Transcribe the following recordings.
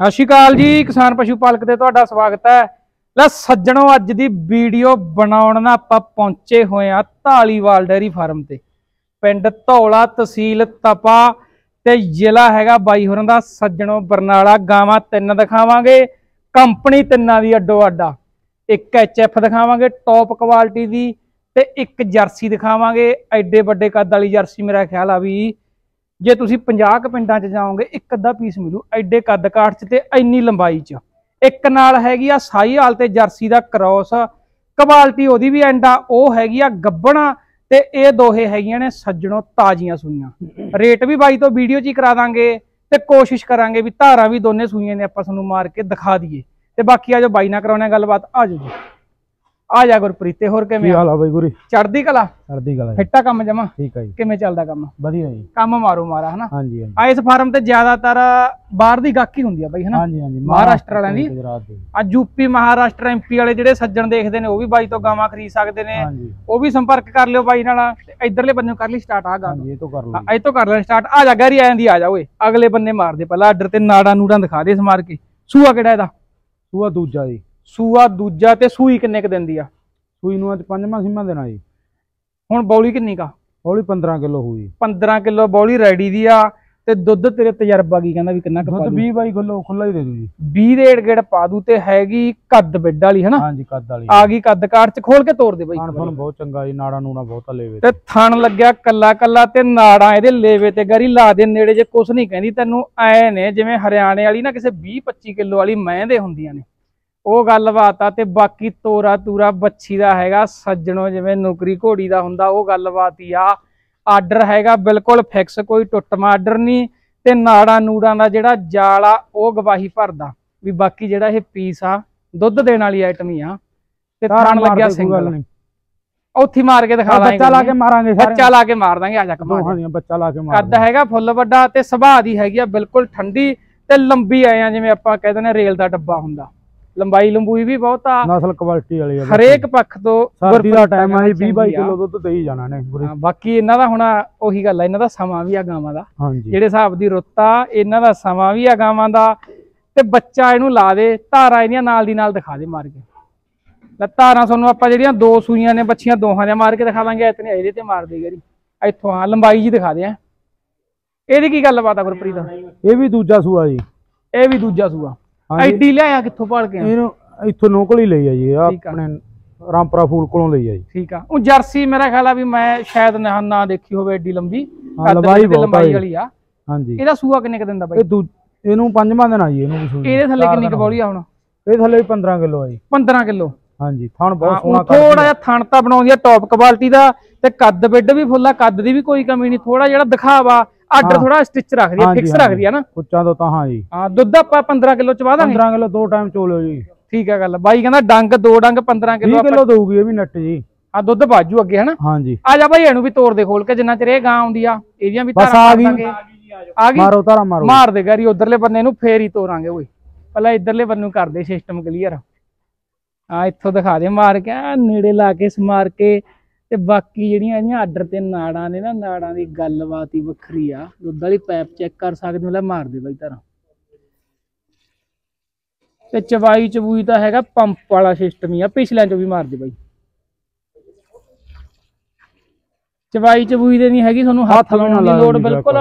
ਸਤਿ ਸ਼੍ਰੀ ਅਕਾਲ ਜੀ, ਕਿਸਾਨ ਪਸ਼ੂ ਪਾਲਕ ਤੇ ਤੁਹਾਡਾ ਸਵਾਗਤ है। ਲੈ ਸੱਜਣੋ, ਅੱਜ ਦੀ ਵੀਡੀਓ ਬਣਾਉਣ ਨਾ ਆਪਾਂ ਪਹੁੰਚੇ ਹੋਏ ਆ ਢਾਲੀਵਾਲ ਡੇਅਰੀ ਫਾਰਮ ਤੇ। ਪਿੰਡ ਧੌਲਾ, ਤਹਿਸੀਲ ਤਪਾ ਤੇ ਜ਼ਿਲ੍ਹਾ हैगा बाई होरां दा सज्जणों बरनाला। गावां तीन दिखावांगे, कंपनी तिन्नां दी अड्डो अड्डा। एक HF दिखावांगे टॉप क्वालिटी दी ते एक जर्सी दिखावांगे। एडे वड्डे कद वाली जर्सी मेरा ख्याल आ भी जे तुसीं 50 पिंडां च जाओगे एक अद्धा पीस मिलू एडे कद काठ च ते इन्नी लंबाई च। एक नाल हैगी आ साही हाल ते जर्सी दा क्रॉस, क्वालिटी ओदी भी एंड आ, ओ हैगी आ गब्बना ते ये दोहे हैगियां ने सज्जणों ताजियां सूईयां। रेट भी बाई तो वीडियो च ही करा दांगे ते कोशिश करांगे भी धारा भी दोने सूईयां ने आपां तुहानूं मार के दिखा दईए। ते बाकी आ जो बाई ना कराउने गलबात आ जाओ जी। आ जा गुरप्रीत, ते होर किवें हाल आ बाई गुरी? चढ़दी कला, चढ़दी कला। फिट्टा काम जमा ठीक है जी। किवें चलदा काम? वधिया जी। काम मारो मारा है ना? हां जी। आ इस फार्म ते ज्यादातर बाहर दी गाहकी हुंदी आ बाई, है ना? हां जी हां जी। महाराष्ट्र वालियां दी, आ यूपी महाराष्ट्र एमपी वाले जिहड़े सज्जण देखदे ने ओ भी बाई तो गावां खरीद सकदे ने। ओ भी संपर्क कर लियो बाई नाल। इधरले बन्ने कर ली स्टार्ट आ गा ये तो कर लो, ए तो कर ले स्टार्ट। आ जा गहरी आंदी, आ जा ओए अगले बन्ने मार दे पहला आर्डर ते नाड़ा नूड़ा दिखा दे मार के। सूआ किहड़ा एदा? सूआ दूजा जी। सूआ दूजा ते सूई किन्ने क दिंदी आ? सूई नूं अज 5वां 6वां देना जी। हुण बौली किन्नी का? बौली 15 किलो हुई। 15 किलो बौली रेडी दी आ ते दुध तेरे तजर्बा की कहंदा भी किन्ना क पा दू? 20 किलो खुला ही दे दू जी। 20 ਦੇ ਏੜ ਪਾ ਦੂ ਤੇ ਹੈਗੀ ਕੱਦ ਬਿੱਡ ਵਾਲੀ, ਹੈ ਨਾ? ਹਾਂਜੀ ਕੱਦ ਵਾਲੀ ਆ ਗਈ। ਕੱਦ ਕਾਟ ਚ ਖੋਲ ਕੇ ਤੋੜ ਦੇ ਬਾਈ। ਥਣ ਬਹੁਤ ਚੰਗਾ ਜੀ, ਨਾੜਾ ਨੂੜਾ ਬਹੁਤ ਲੇਵੇ ਤੇ ਥਣ ਲੱਗਿਆ ਕੱਲਾ ਕੱਲਾ ਤੇ ਨਾੜਾਂ ਇਹਦੇ ਲੇਵੇ ਤੇ ਗਰੀ ਲਾ ਦੇ ਨੇੜੇ ਜੇ ਕੁਛ ਨਹੀਂ ਕਹਿੰਦੀ ਤੈਨੂੰ। ਐ ਨੇ ਜਿਵੇਂ ਹਰਿਆਣੇ ਵਾਲੀ ਨਾ ਕਿਸੇ 20-25 ਕਿਲੋ ਵਾਲੀ ਮਹਿੰਦੇ ਹੁੰਦੀਆਂ ਨੇ, ਉਹ ਗੱਲਬਾਤ ਆ। ਤੇ ਬਾਕੀ ਤੋਰਾ ਤੂਰਾ ਬੱਚੀ ਦਾ ਹੈਗਾ ਸੱਜਣੋ ਜਿਵੇਂ ਨੌਕਰੀ ਘੋੜੀ ਦਾ ਹੁੰਦਾ, ਉਹ ਗੱਲਬਾਤ ਹੀ ਆ। ਆਰਡਰ ਹੈਗਾ ਬਿਲਕੁਲ ਫਿਕਸ, ਕੋਈ ਟੁੱਟਮਾ ਆਰਡਰ ਨਹੀਂ। ਤੇ ਨਾੜਾਂ ਨੂੜਾਂ ਦਾ ਜਿਹੜਾ ਜਾਲ ਆ ਉਹ ਗਵਾਹੀ ਭਰਦਾ ਵੀ ਬਾਕੀ ਜਿਹੜਾ ਇਹ ਪੀਸ ਆ ਦੁੱਧ ਦੇਣ ਵਾਲੀ ਆਈਟਮ ਹੀ ਆ। ਤੇ ਥਣ ਲੱਗਿਆ ਸਿੰਗਲ, ਉੱਥੇ ਮਾਰ ਕੇ ਦਿਖਾ ਦਾਂਗੇ। ਬੱਚਾ ਲਾ ਕੇ ਮਾਰਾਂਗੇ, ਬੱਚਾ ਲਾ ਕੇ ਮਾਰ ਦਾਂਗੇ। ਆ ਜਾ ਕਮਾ ਬੱਚਾ ਲਾ ਕੇ ਮਾਰ। ਕੱਦ ਹੈਗਾ ਫੁੱਲ ਵੱਡਾ ਤੇ ਸੁਭਾਅ ਦੀ ਹੈਗੀ ਆ ਬਿਲਕੁਲ ਠੰਡੀ ਤੇ ਲੰਬੀ ਆਏ ਆ, ਜਿਵੇਂ ਆਪਾਂ ਕਹਿੰਦੇ ਨੇ ਰੇਲ ਦਾ ਡੱਬਾ ਹੁੰਦਾ। लंबाई लंबूई भी बहुत आ, नस्ल क्वालिटी वाली है। हरेक पक्ष तो सर्दी दा टाइम आ, 20-22 किलो दुध दे ही जाना ने। बाकी इन्हां दा हुण ओही गल है, इन्हां दा समां भी आ गावां दा। जिहड़े हिसाब दी रुੱਤ आ इन्हां दा समां भी आ गावां दा। ते बच्चा इहनूं ला दे, धारा इहदियां नाल दी नाल दिखा दे मार के। धारा तुहानूं आपां जिहड़ियां दो सूईयां ने बच्चियां दोहां दे मार के दिखा दांगे। इतने इहदे ते मार दे गरी इत्थों। हां लंबाई जी दिखा दे। इहदी की गलबात आ गुरप्रीत? इह भी दूजा सूआ जी। इह भी दूजा सूआ। ਐਡੀ ਲਿਆਇਆ ਕਿੱਥੋਂ ਭਾਲ ਕੇ? ਇਹਨੂੰ ਇੱਥੋਂ ਲੋਕਲ ਹੀ ਲਈ ਆ ਜੀ, ਆਪਣੇ ਰਾਮਪੁਰਾ ਫੂਲ ਕੋਲੋਂ ਲਈ ਆ ਜੀ। ਠੀਕ ਆ। ਉਹ ਜਰਸੀ ਮੇਰਾ ਖਿਆਲ ਆ ਵੀ ਮੈਂ ਸ਼ਾਇਦ ਨਾ ਦੇਖੀ ਹੋਵੇ ਐਡੀ ਲੰਬੀ ਲੰਬਾਈ ਵਾਲੀ ਆ। ਹਾਂਜੀ। ਇਹਦਾ ਸੂਆ ਕਿੰਨੇ ਕ ਦਿੰਦਾ ਬਾਈ? ਇਹਨੂੰ 5ਵਾਂ ਦਿਨ ਆ ਜੀ। ਇਹਨੂੰ ਵੀ ਸੂਈ। ਇਹਦੇ ਥੱਲੇ ਕਿੰਨੀ ਕ ਬੌਲੀ ਆ ਹੁਣ? ਇਹ ਥੱਲੇ 15 ਕਿਲੋ ਆ ਜੀ। 15 ਕਿਲੋ। ਹਾਂਜੀ। ਥਣ ਬਹੁਤ ਸੋਹਣਾ, ਥੋੜਾ ਜਿਹਾ ਥਣ ਤਾਂ ਬਣਾਉਂਦੀ ਆ ਟੌਪ ਕੁਆਲਿਟੀ ਦਾ। ਤੇ ਕੱਦ ਬਿੱਡ ਵੀ ਫੁੱਲ ਆ, ਕੱਦ ਦੀ ਵੀ ਕੋਈ ਕਮੀ ਨਹੀਂ। ਥੋੜਾ ਜਿਹੜਾ ਦਿਖਾਵਾ आर्डर थोड़ा स्टिच रख दिया, फिक्स रख दिया ना कुच्चा तो तां। हां जी। हां दुध आपा 15 किलो चवा दांगे। 15 किलो 2 टाइम चोलो जी। ठीक है गल। बाई कहंदा डंग 2 डंग 15 किलो 20 किलो दोगी ये भी नट जी। हां दुध बाजू अगे, है ना? हां जी। आ जा भाई एनु भी तोड़ दे खोल के, जिन्ना चिर गां आउंदी आ एदियां भी धारा आ गई। आ गई मारो धारा मारो, मार दे गरी उधरले बन्ने नु फेर ही तोरांगे। ओए पहला इधरले बन्ने नु कर दे सिस्टम क्लियर। हां इत्थों दिखा दे मार के, नेड़े ला के समार के। ਤੇ ਬਾਕੀ ਜਿਹੜੀਆਂ ਇਹਦੀਆਂ ਆਰਡਰ ਤੇ ਨਾੜਾਂ ਨੇ ਨਾ, ਨਾੜਾਂ ਦੀ ਗੱਲਬਾਤ ਹੀ ਵੱਖਰੀ ਆ। ਦੁੱਧ ਵਾਲੀ ਪਾਈਪ ਚੈੱਕ ਕਰ ਸਕਦੇ ਹੋ। ਲੈ ਮਾਰ ਦੇ ਬਾਈ ਧਾਰਾਂ। ਤੇ ਚਵਾਈ ਚਬੂਈ ਤਾਂ ਹੈਗਾ ਪੰਪ ਵਾਲਾ ਸਿਸਟਮ ਹੀ ਆ, ਪਿਛਲਿਆਂ ਚੋਂ ਵੀ ਮਾਰ ਦੇ ਬਾਈ। ਚਵਾਈ ਚਬੂਈ ਦੇ ਨਹੀਂ ਹੈਗੀ, ਤੁਹਾਨੂੰ ਹੱਥ ਲਾਉਣ ਦੀ ਲੋੜ ਬਿਲਕੁਲ।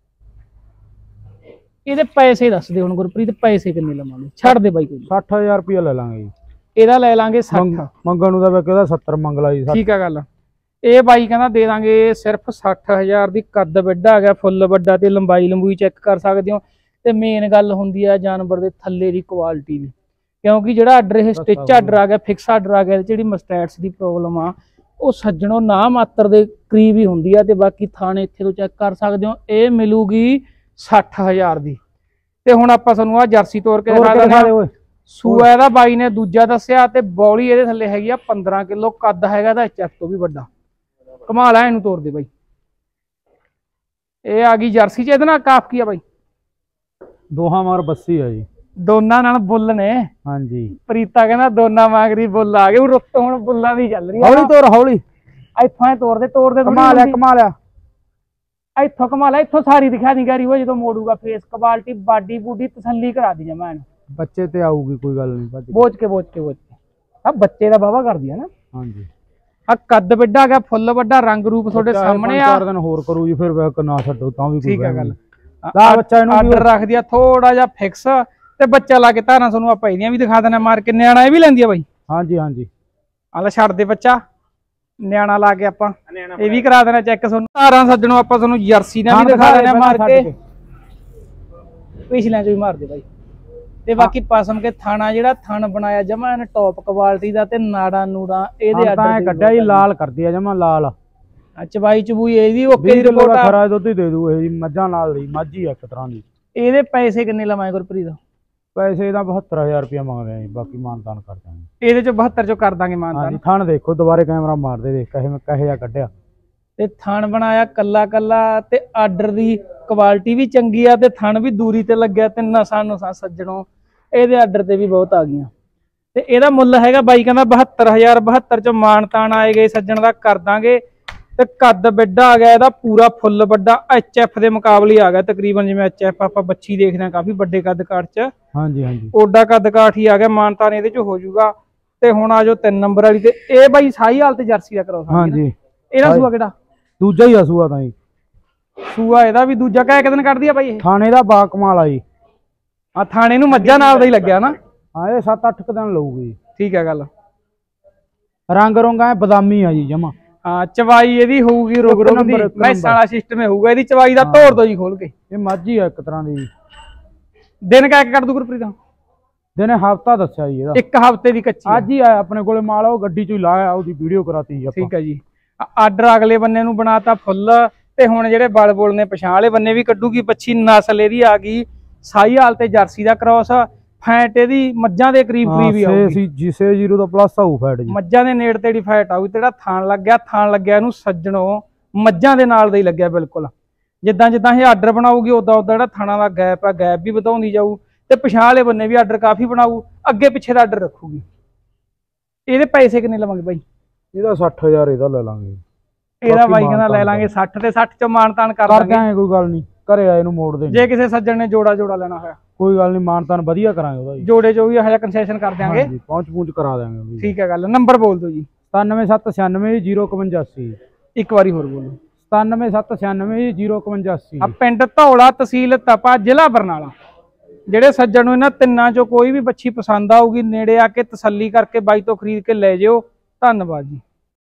ਇਹਦੇ ਪੈਸੇ ਦੱਸ ਦੇ ਹੁਣ ਗੁਰਪ੍ਰੀਤ, ਪੈਸੇ ਕਿੰਨੇ ਲਵਾਂਗੇ? ਛੱਡ ਦੇ ਬਾਈ ਕੋਈ 60000 ਰੁਪਇਆ ਲੈ ਲਾਂਗੇ ਜੀ। ਇਹਦਾ ਲੈ ਲਾਂਗੇ 60। ਮੰਗਣ ਨੂੰ ਤਾਂ ਵੇ ਕਹਿੰਦਾ 70 ਮੰਗ ਲਾ ਜੀ। ਠੀਕ ਆ ਗੱਲ। ਇਹ ਬਾਈ ਕਹਿੰਦਾ ਦੇ ਦਾਂਗੇ ਸਿਰਫ 60000 ਦੀ। ਕੱਦ ਵੱਡਾ ਆ ਗਿਆ, ਫੁੱਲ ਵੱਡਾ ਤੇ ਲੰਬਾਈ ਲੰਬੂਈ ਚੈੱਕ ਕਰ ਸਕਦੇ ਹੋ। ਤੇ ਮੇਨ ਗੱਲ ਹੁੰਦੀ ਆ ਜਾਨਵਰ ਦੇ ਥੱਲੇ ਦੀ ਕੁਆਲਿਟੀ ਦੀ, ਕਿਉਂਕਿ ਜਿਹੜਾ ਆਰਡਰ ਇਹ ਸਟਿਚ ਆਰਡਰ ਆ ਗਿਆ, ਫਿਕਸ ਆਰਡਰ ਆ ਗਿਆ, ਜਿਹੜੀ ਮਸਟੈਟਸ ਦੀ ਪ੍ਰੋਬਲਮ ਆ ਉਹ ਸੱਜਣੋਂ ਨਾ ਮਾਤਰ ਦੇ ਕਰੀਬ ਹੀ ਹੁੰਦੀ ਆ। ਤੇ ਬਾਕੀ ਥਾਣੇ ਇੱਥੇ ਤੋਂ ਚੈੱਕ ਕਰ ਸਕਦੇ ਹੋ। ਇਹ ਮਿਲੂਗੀ 60000 ਦੀ। ਤੇ ਹੁਣ ਆਪਾਂ ਤੁਹਾਨੂੰ ਆ ਜਰਸੀ ਤੋੜ ਕੇ ਦਿਖਾ ਦਿੰਦੇ। ਸੂਆ ਇਹਦਾ ਬਾਈ ਨੇ ਦੂਜਾ ਦੱਸਿਆ ਤੇ ਬੌਲੀ ਇਹਦੇ ਥੱਲੇ ਹੈਗੀ ਆ 15 ਕਿਲੋ। ਕੱਦ ਹੈਗਾ ਇਹਦਾ HF ਤੋਂ ਵੀ ਵੱਡਾ। ਕਮਾਲ ਆ। ਇਹਨੂੰ ਤੋੜ ਦੇ ਬਾਈ। ਇਹ ਆ ਗਈ ਜਰਸੀ ਚ। ਇਹਦੇ ਨਾਲ ਕਾਫ ਕੀ ਆ ਬਾਈ? ਦੋਹਾਂ ਮਾਰ ਬੱਸੀ ਆ ਜੀ। ਦੋਨਾਂ ਨਾਲ ਬੁੱਲ ਨੇ। ਹਾਂਜੀ। ਪ੍ਰੀਤਾ ਕਹਿੰਦਾ ਦੋਨਾਂ ਮਾਗਰੀ ਬੁੱਲ ਆ ਗਏ। ਰੁੱਤ ਹੁਣ ਬੁੱਲਾਂ ਦੀ ਚੱਲ ਰਹੀ ਆ। ਹੌਲੀ ਤੋੜ, ਹੌਲੀ ਇੱਥੋਂ ਤੋੜ ਦੇ, ਤੋੜ ਦੇ। ਕਮਾ ਲਿਆ, ਕਮਾ ਲਿਆ। ਇੱਥੋਂ ਕਮਾ ਲੈ, ਇੱਥੋਂ ਸਾਰੀ ਦਿਖਾ ਦੀ ਗੈਰੀ ਉਹ ਜਦੋਂ ਮੋੜੂਗਾ ਫੇਸ ਕੁਆਲਿਟੀ ਬਾਡੀ ਬੂਡੀ ਤਸੱਲੀ ਕਰਾ ਦੀ ਜਮਾ ਇਹਨੂੰ। ਬੱਚੇ ਤੇ ਆਊਗੀ ਕੋਈ ਗੱਲ ਨਹੀਂ, ਬੋਝ ਕੇ ਆ ਬੱਚੇ ਦਾ ਬਾਵਾ ਕਰਦੀ ਹੈ ਨਾ। ਹਾਂਜੀ ਆ ਕੱਦ ਵੱਡਾ ਗਿਆ, ਫੁੱਲ ਵੱਡਾ, ਰੰਗ ਰੂਪ ਤੁਹਾਡੇ ਸਾਹਮਣੇ ਆ। 4 ਦਿਨ ਹੋਰ ਕਰੂ ਜੀ ਫਿਰ ਵੇਖ ਨਾ ਛੱਡੋ ਤਾਂ ਵੀ ਠੀਕ ਹੈ ਗੱਲ। ਦਾ ਬੱਚਾ ਇਹਨੂੰ ਆਰਡਰ ਰੱਖਦੀ ਆ ਥੋੜਾ ਜਿਹਾ ਫਿਕਸ ਤੇ ਬੱਚਾ ਲਾ ਕੇ ਧਾਰਾਂ ਤੁਹਾਨੂੰ ਆਪਾਂ ਇਹਦੀਆਂ ਵੀ ਦਿਖਾ ਦੇਣਾ ਮਾਰ ਕੇ। ਨਿਆਣਾ ਇਹ ਵੀ ਲੈਂਦੀ ਆ ਬਾਈ? ਹਾਂਜੀ ਹਾਂਜੀ ਆ ਲੈ ਛੱਡ ਦੇ ਬੱਚਾ, ਨਿਆਣਾ ਲਾ ਕੇ ਆਪਾਂ ਇਹ ਵੀ ਕਰਾ ਦੇਣਾ ਚੈੱਕ ਤੁਹਾਨੂੰ। ਧਾਰਾਂ ਸੱਜਣੋ ਆਪਾਂ ਤੁਹਾਨੂੰ ਜਰਸੀ ਨਾਲ ਵੀ ਦਿਖਾ ਦੇਣਾ ਮਾਰ ਕੇ, ਪਿਛਲਿਆਂ ਚ ਵੀ ਮਾਰ ਦੇ ਬਾਈ। ਤੇ ਬਾਕੀ ਪਸਮ ਕੇ ਥਾਣਾ ਜਿਹੜਾ ਥਣ ਬਣਾਇਆ ਜਮਾ ਇਹਨੇ ਟੌਪ ਕੁਆਲਿਟੀ ਦਾ ਤੇ ਨਾੜਾ ਨੂੜਾ ਇਹਦੇ ਆਰਡਰ ਕੱਢਿਆ ਜੀ, ਲਾਲ ਕਰਦੀ ਆ ਜਮਾ ਲਾਲ। ਚਬਾਈ ਚਬੂਈ ਇਹਦੀ ਓਕੇ ਦੀ ਰਿਪੋਰਟ ਆ। ਖਰਾ ਦੁੱਧ ਹੀ ਦੇ ਦੂ ਇਹ ਜੀ, ਮੱਝਾਂ ਨਾਲ ਦੀ ਮਾਝੀ ਆ ਇੱਕ ਤਰ੍ਹਾਂ ਦੀ। ਇਹਦੇ ਪੈਸੇ ਕਿੰਨੇ ਲਵਾਂਗੇ ਗੁਰਪ੍ਰੀਤ? ਪੈਸੇ ਦਾ 72000 ਰੁਪਇਆ ਮੰਗਦੇ ਆ ਜੀ, ਬਾਕੀ ਮਾਨਤਾਨ ਕਰ ਦਾਂਗੇ। ਇਹਦੇ ਚੋਂ 72 ਚੋਂ ਕਰ ਦਾਂਗੇ ਮਾਨਤਾਨ। ਥਣ ਦੇਖੋ ਦੁਬਾਰੇ ਕੈਮਰਾ ਮਾਰਦੇ ਦੇਖ ਕਹੇ ਜਾ ਕੱਢਿਆ ਤੇ ਥਣ ਬਣਾਇਆ ਕੱਲਾ ਕੱਲਾ ਤੇ ਆਰਡਰ ਦੀ ਕੁਆਲਿਟੀ ਵੀ ਚੰਗੀ ਆ ਤੇ ਥਣ ਵੀ ਦੂਰੀ ਤੇ ਲੱਗਿਆ ਤੇ ਨਸਾਂ ਨੁਸਾਂ ਸੱਜਣੋ ਇਹਦੇ ਆਰਡਰ ਤੇ ਵੀ ਬਹੁਤ ਆ ਗਈਆਂ। ਤੇ ਇਹਦਾ ਮੁੱਲ ਹੈਗਾ ਬਾਈ ਕਹਿੰਦਾ 72000। 72 ਚੋਂ ਮਾਨਤਾਨ ਆਏ ਗਏ ਸੱਜਣ ਦਾ ਕਰ ਦਾਂਗੇ। ਤੇ ਕੱਦ ਵੱਡਾ ਆ ਗਿਆ ਇਹਦਾ ਪੂਰਾ ਫੁੱਲ ਵੱਡਾ, HF ਦੇ ਮੁਕਾਬਲੇ ਆ ਗਿਆ ਤਕਰੀਬਨ। ਜਿਵੇਂ HF ਆਪਾਂ ਬੱਚੀ ਦੇਖਦੇ ਆ ਕਾਫੀ ਵੱਡੇ ਕੱਦ ਕਾਠ ਚ, ਹਾਂਜੀ ਹਾਂਜੀ ਓਡਾ ਕੱਦ ਕਾਠ ਹੀ ਆ ਗਿਆ। ਮਾਨਤਾਨ ਇਹਦੇ ਚ ਹੋ ਜਾਊਗਾ। ਤੇ ਹੁਣ ਆ ਜੋ 3 ਨੰਬਰ ਵਾਲੀ ਤੇ ਇਹ ਬਾਈ ਸਾਈ ਹਾਲ ਤੇ ਜਰਸੀ ਦਾ ਕਰੋ। ਹਾਂਜੀ ਇਹਦਾ ਸੂਆ ਕਿਹੜਾ? ਦੂਜਾ ਹੀ ਆ ਸੂਆ ਤਾਂ ਜੀ। ਸੂਆ ਇਹਦਾ ਵੀ ਦੂਜਾ ਕਹਿ ਕਿਦਨ ਕੱਢਦੀ ਆ ਬਾਈ ਇਹ? ਥਾਣੇ ਦਾ ਬਾ ਕਮਾਲ ਆ ਜੀ। ਆ ਥਾਣੇ ਨੂੰ ਮੱਝਾਂ ਨਾਲ ਦਾ ਹੀ ਲੱਗਿਆ ਨਾ। ਹਾਂ ਇਹ 7-8 ਦਿਨ ਲਊਗੀ। ਠੀਕ ਹੈ ਗੱਲ। ਰੰਗ ਰੋਂਗਾ ਬਦਾਮੀ ਆ ਜੀ ਜਮਾ। ਹਾਂ ਚਵਾਈ ਇਹਦੀ ਹੋਊਗੀ ਰੁਗ ਰੁਗ ਦੀ, ਮੈਸਾਂ ਵਾਲਾ ਸਿਸਟਮ ਹੋਊਗਾ ਇਹਦੀ ਚਵਾਈ ਦਾ। ਤੋੜ ਦੋ ਜੀ ਖੋਲ ਕੇ। ਇਹ ਮਾਝੀ ਆ ਇੱਕ ਤਰ੍ਹਾਂ ਦੀ। ਦਿਨ ਕਹਿ ਕੇ ਕੱਢ ਦੂ ਗੁਰਪ੍ਰੀਤ? ਦਿਨੇ ਹਫਤਾ ਦੱਸਿਆ ਜੀ ਇਹਦਾ। 1 ਹਫ਼ਤੇ ਦੀ ਕੱਚੀ ਅੱਜ ਹੀ ਆਇਆ ਆਪਣੇ ਕੋਲੇ ਮਾਲ, ਉਹ ਗੱਡੀ ਚੋਂ ਹੀ ਲਾਇਆ, ਉਹਦੀ ਵੀਡੀਓ ਕਰਾਤੀ ਆਪਾਂ। ਠੀਕ ਹੈ ਜੀ। ਆਰਡਰ ਅਗਲੇ ਬੰਨੇ ਨੂੰ ਬਣਾਤਾ ਫੁੱਲ। ਤੇ ਹੁਣ ਜਿਹੜੇ ਬਲ ਬੋਲ ਨੇ ਪਛਾਣ ਵਾਲੇ ਬੰਨੇ ਵੀ ਕੱਢੂਗੀ ਬੱਚੀ। ਨਸਲ ਇਹਦੀ ਆ ਗਈ ਸਾਈ ਹਾਲ ਤੇ ਜਰਸੀ ਦਾ ਕ੍ਰੋਸ। ਫੈਟ ਇਹਦੀ ਮੱਝਾਂ ਦੇ ਕਰੀਬ ਹੀ ਆਊਗੀ। ਜਿਸੇ 0 ਦਾ ਪਲੱਸ ਆਊ ਫੈਟ ਜੀ। ਮੱਝਾਂ ਦੇ ਨੇੜ ਤੇੜੀ ਫੈਟ ਆਊਗੀ। ਜਿਹੜਾ ਥਾਣ ਲੱਗਿਆ ਇਹਨੂੰ ਸੱਜਣੋ ਮੱਝਾਂ ਦੇ ਨਾਲ ਦਾ ਹੀ ਲੱਗਿਆ ਬਿਲਕੁਲ। ਜਿੱਦਾਂ ਜਿੱਦਾਂ ਇਹ ਆਰਡਰ ਬਣਾਊਗੀ ਉਦਾਂ ਜਿਹੜਾ ਥਾਣਾ ਦਾ ਗੈਪ ਆ ਗੈਪ ਵੀ ਵਧਾਉਂਦੀ ਜਾਊ। ਤੇ ਪਛਾਣ ਵਾਲੇ ਬੰਨੇ ਵੀ ਆਰਡਰ ਕਾਫੀ ਬਣਾਊ, ਅੱਗੇ ਪਿੱਛੇ ਦਾ ਆਰਡਰ ਰੱਖੂਗੀ। ਇਹਦੇ ਪੈਸੇ ਕਿੰਨੇ ਲਵਾਂਗੇ ਬਾਈ? ਇਹਦਾ 60000 ਇਹਦਾ ਲੈ ਲਾਂਗੇ। ਇਹਦਾ ਬਾਈ ਕਹਿੰਦਾ ਲੈ ਲਾਂਗੇ 60 ਤੇ 60 ਚ ਮਾਨਤਾਨ ਕਰ ਦਾਂਗੇ। ਕੋਈ ਗੱਲ ਨਹੀਂ, ਘਰੇ ਆਏ ਨੂੰ ਮੋੜ ਦੇ। ਜੇ ਕਿਸੇ ਸੱਜਣ ਨੇ ਜੋੜਾ ਲੈਣਾ ਹੋਇਆ ਕੋਈ ਗੱਲ ਨਹੀਂ, ਮਾਨਤਾਨ ਵਧੀਆ ਕਰਾਂਗੇ ਉਹਦਾ ਜੀ। ਜੋੜੇ ਚੋਂ ਵੀ ਇਹੋ ਜਿਹਾ ਕੰਸੈਸ਼ਨ ਕਰ ਦਿਆਂਗੇ। ਪਹੁੰਚ ਕਰਾ ਦਾਂਗੇ। ਠੀਕ ਹੈ ਗੱਲ। ਨੰਬਰ ਬੋਲ ਦਿਓ ਜੀ। 9779605180। ਇੱਕ ਵਾਰੀ ਹੋਰ ਬੋਲੋ। 9779605180। ਆ ਪਿੰਡ ਧੌਲਾ, ਤਹਿਸੀਲ ਤਪਾ, ਜ਼ਿਲ੍ਹਾ ਬਰਨਾਲਾ। ਜਿਹੜੇ ਸੱਜਣ ਨੂੰ ਇਹਨਾਂ ਤਿੰਨਾਂ ਚੋਂ ਕੋਈ ਵੀ ਬੱਚੀ ਪਸੰਦ ਆਊਗੀ ਨੇੜੇ ਆ ਕੇ ਤਸੱਲੀ ਕਰਕੇ ਬਾਈ ਤੋਂ ਖਰੀਦ ਕੇ ਲੈ ਜਿਓ। ਧੰਨਵਾਦ ਜੀ।